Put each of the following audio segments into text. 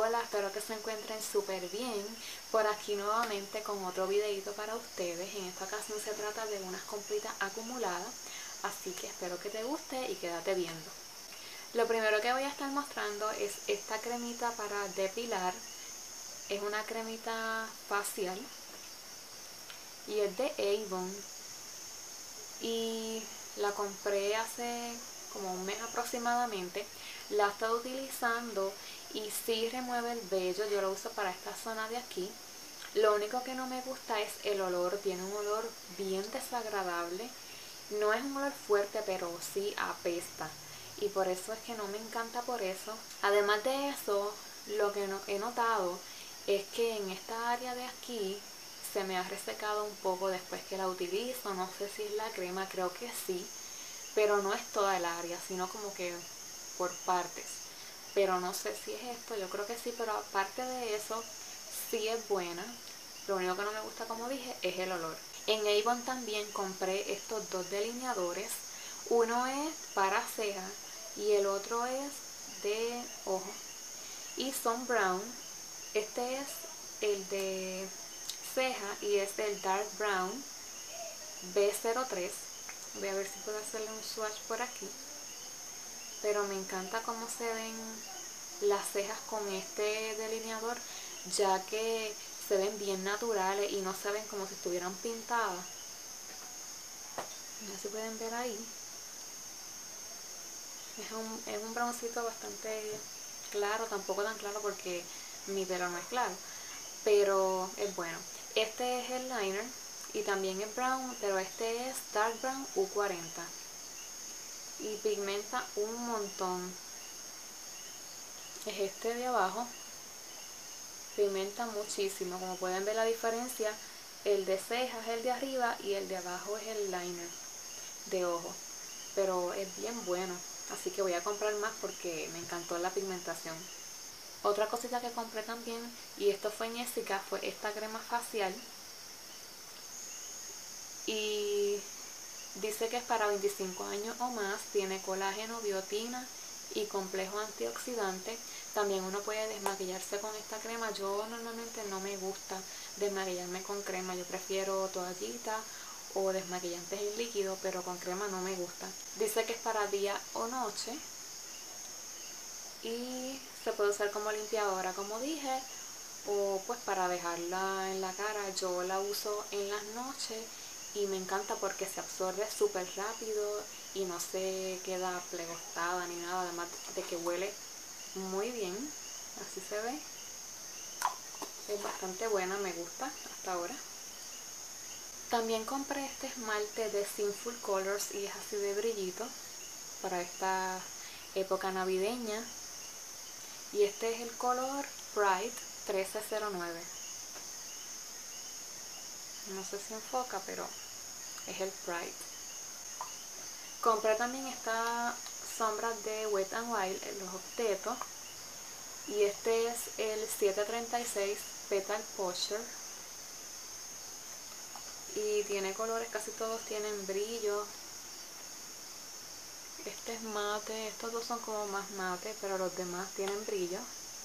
Hola, espero que se encuentren súper bien. Por aquí nuevamente con otro videito para ustedes. En esta ocasión se trata de unas compritas acumuladas, así que espero que te guste y quédate viendo. Lo primero que voy a estar mostrando es esta cremita para depilar. Es una cremita facial y es de Avon y la compré hace como un mes aproximadamente. La he estado utilizando y sí remueve el vello. Yo lo uso para esta zona de aquí. Lo único que no me gusta es el olor. Tiene un olor bien desagradable. No es un olor fuerte, pero sí apesta, y por eso es que no me encanta por eso. Además de eso, lo que he notado es que en esta área de aquí se me ha resecado un poco después que la utilizo. No sé si es la crema, creo que sí, pero no es toda el área, sino como que por partes. Pero no sé si es esto, yo creo que sí, pero aparte de eso, sí es buena. Lo único que no me gusta, como dije, es el olor. En Avon también compré estos dos delineadores. Uno es para ceja y el otro es de ojo. Y son brown. Este es el de ceja y es del Dark Brown B03. Voy a ver si puedo hacerle un swatch por aquí. Pero me encanta cómo se ven las cejas con este delineador, ya que se ven bien naturales y no se ven como si estuvieran pintadas. Ya se pueden ver ahí. Es un broncito bastante claro, tampoco tan claro porque mi pelo no es claro, pero es bueno. Este es el liner y también es brown, pero este es Dark Brown U40 y pigmenta un montón. Es este de abajo, pigmenta muchísimo. Como pueden ver la diferencia, el de cejas es el de arriba y el de abajo es el liner de ojo, pero es bien bueno, así que voy a comprar más porque me encantó la pigmentación. Otra cosita que compré también, y esto fue en Jessica, fue esta crema facial y dice que es para 25 años o más. Tiene colágeno, biotina y complejo antioxidante. También uno puede desmaquillarse con esta crema. Yo normalmente no me gusta desmaquillarme con crema, yo prefiero toallita o desmaquillantes en líquido, pero con crema no me gusta. Dice que es para día o noche y se puede usar como limpiadora, como dije, o pues para dejarla en la cara. Yo la uso en las noches y me encanta porque se absorbe súper rápido y no se queda plegostada ni nada, además de que huele muy bien. Así se ve, es bastante buena, me gusta hasta ahora. También compré este esmalte de Sinful Colors y es así de brillito para esta época navideña, y este es el color Bright 1309. No sé si enfoca, pero es el Bright. Compré también esta sombra de Wet n Wild, los octetos, y este es el 736 Petal Posture y tiene colores, casi todos tienen brillo. Este es mate, estos dos son como más mate, pero los demás tienen brillo.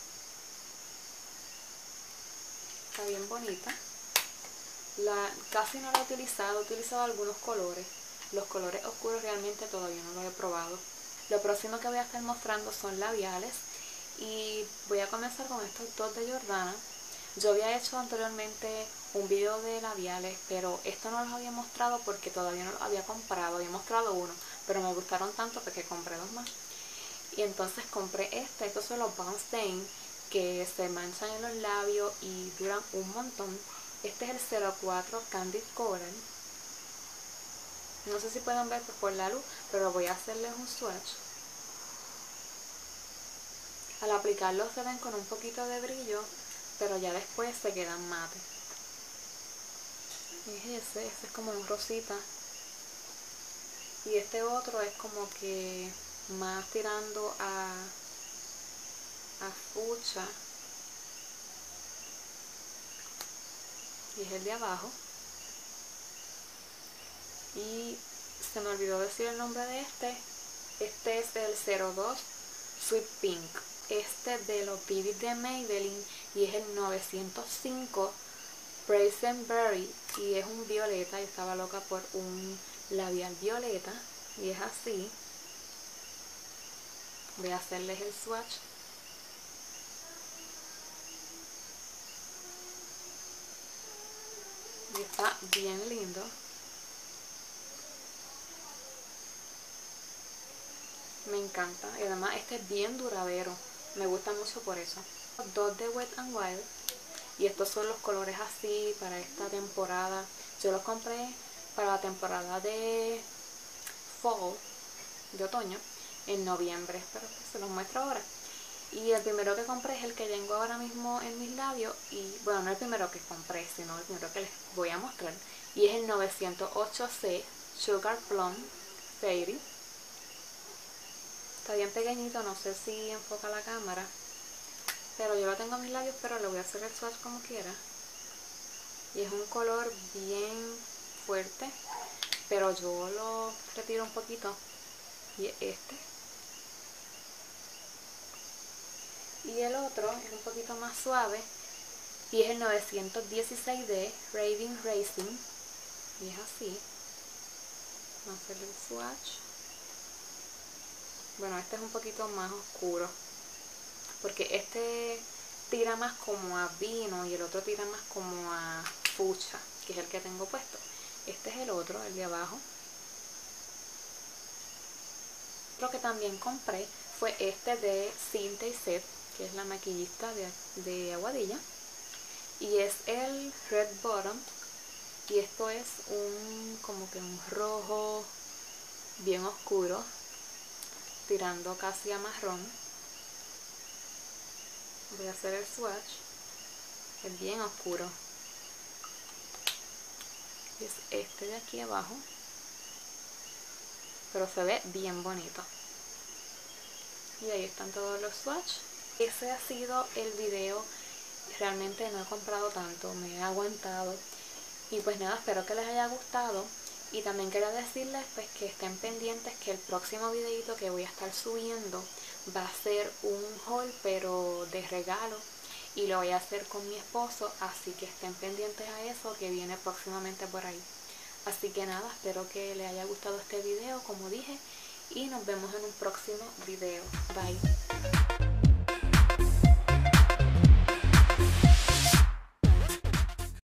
Está bien bonita. Casi no la he utilizado algunos colores. Los colores oscuros realmente todavía no los he probado. Lo próximo que voy a estar mostrando son labiales y voy a comenzar con estos dos de Jordana. Yo había hecho anteriormente un video de labiales, pero esto no los había mostrado porque todavía no los había comprado. Había mostrado uno, pero me gustaron tanto que compré dos más. Y entonces compré estos son los Bounce Stain, que se manchan en los labios y duran un montón. Este es el 04 Candid Coral. No sé si pueden ver por la luz, pero voy a hacerles un swatch. Al aplicarlo se ven con un poquito de brillo, pero ya después se quedan mate. Es ese es como un rosita. Y este otro es como que más tirando a fucsia. Y es el de abajo. Y se me olvidó decir el nombre de este. Este es el 02 Sweet Pink. este de los BB de Maybelline y es el 905 Present Berry y es un violeta. Yo estaba loca por un labial violeta y es así. Voy a hacerles el swatch. Y está bien lindo. Me encanta. Y además este es bien duradero. Me gusta mucho por eso. Dos de Wet n Wild. Y estos son los colores así para esta temporada. Yo los compré para la temporada de fall, de otoño, en noviembre. Pero se los muestro ahora. Y el primero que compré es el que tengo ahora mismo en mis labios. Y bueno, no el primero que compré, sino el primero que les voy a mostrar. Y es el 908C Sugar Plum Fairy. Está bien pequeñito, no sé si enfoca la cámara. Pero yo lo tengo en mis labios, pero le voy a hacer el swatch como quiera. Y es un color bien fuerte, pero yo lo retiro un poquito. Y es este. Y el otro es un poquito más suave. Y es el 916D Raving Racing. Y es así. Vamos a hacerle el swatch. Bueno, este es un poquito más oscuro. Porque este tira más como a vino y el otro tira más como a fucha, que es el que tengo puesto. Este es el otro, el de abajo. Lo que también compré fue este de Cinta y Set, que es la maquillista de Aguadilla. Y es el Red Bottom. Y esto es como que un rojo bien oscuro, tirando casi a marrón. Voy a hacer el swatch. Es bien oscuro. Y es este de aquí abajo. Pero se ve bien bonito. Y ahí están todos los swatches. Ese ha sido el video. Realmente no he comprado tanto, me he aguantado. Y pues nada, espero que les haya gustado. Y también quería decirles pues que estén pendientes que el próximo videito que voy a estar subiendo va a ser un haul pero de regalo. Y lo voy a hacer con mi esposo, así que estén pendientes a eso que viene próximamente por ahí. Así que nada, espero que les haya gustado este video como dije. Y nos vemos en un próximo video. Bye.